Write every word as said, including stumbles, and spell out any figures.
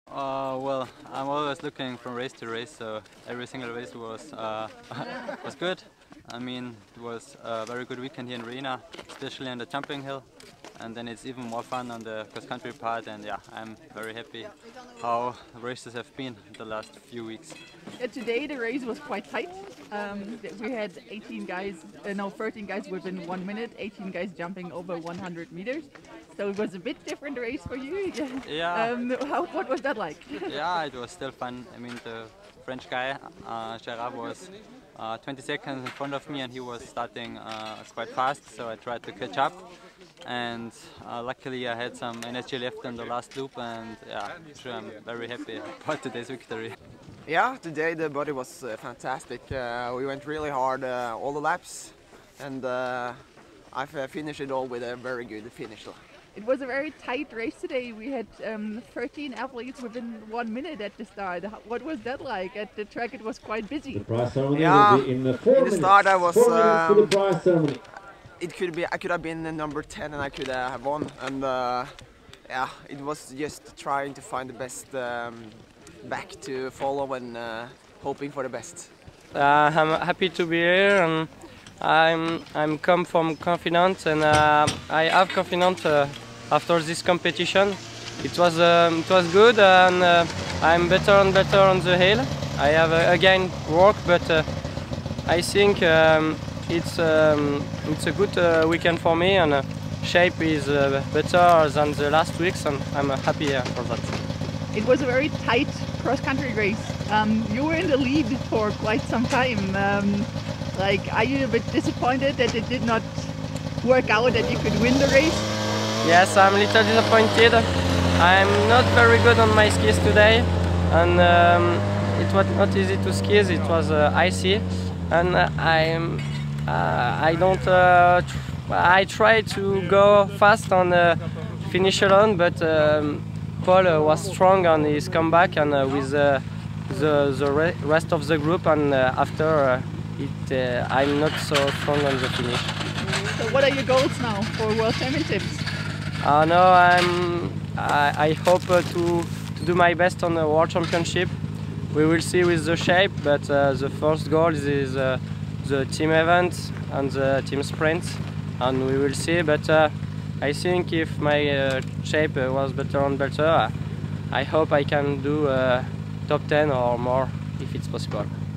Uh, well, I'm always looking from race to race, so every single race was uh, was good. I mean, it was a very good weekend here in Riina, especially on the jumping hill, and then it's even more fun on the cross-country part. And yeah, I'm very happy how races have been the last few weeks. Yeah, today the race was quite tight. Um, we had eighteen guys, uh, no, thirteen guys within one minute, eighteen guys jumping over one hundred meters. So it was a bit different race for you. Yeah. Um, how, what was that like? Yeah, it was still fun. I mean, the French guy, uh, Gerard, was uh, twenty seconds in front of me, and he was starting uh, quite fast, so I tried to catch up. And uh, luckily I had some energy left in the last loop, and yeah, sure, I'm very happy about today's victory. Yeah, today the body was uh, fantastic. Uh, we went really hard uh, all the laps, and uh, I've uh, finished it all with a very good finish. It was a very tight race today. We had um, thirteen athletes within one minute at the start. What was that like? At the track it was quite busy. The prize ceremony yeah, will be in the four in the minutes. start I was. Four minutes um, for the prize ceremony. It could be. I could have been the number ten, and I could uh, have won. And uh, yeah, it was just trying to find the best um, back to follow and uh, hoping for the best. Uh, I'm happy to be here, and I'm I'm come from confidence, and uh, I have confidence uh, after this competition. It was um, it was good, and uh, I'm better and better on the hill. I have uh, again work, but uh, I think um, it's um, it's a good uh, weekend for me, and uh, shape is uh, better than the last weeks, and I'm uh, happy uh, for that. It was a very tight cross-country race. Um, you were in the lead for quite some time. Um, like, are you a bit disappointed that it did not work out, that you could win the race? Yes, I'm a little disappointed. I'm not very good on my skis today, and um, it was not easy to ski. It was uh, icy, and uh, I'm uh, I don't. Uh, tr I try to go fast on the finish alone, but um, Paul uh, was strong on his comeback, and uh, with uh, the the re rest of the group, and uh, after uh, it, uh, I'm not so strong on the finish. So, what are your goals now for World Championships? Uh, no, I'm. I, I hope uh, to to do my best on the World Championship. We will see with the shape, but uh, the first goal is uh, the team event and the team sprint, and we will see. But uh, I think if my uh, shape uh, was better and better, uh, I hope I can do uh, top ten or more if it's possible.